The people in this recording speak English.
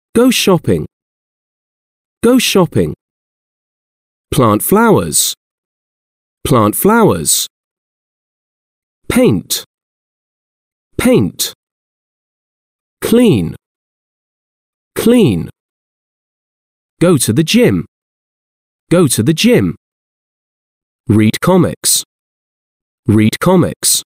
Go shopping. Go shopping. Plant flowers. Plant flowers. Paint. Paint. Clean. Clean. Go to the gym. Go to the gym. Read comics. Read comics.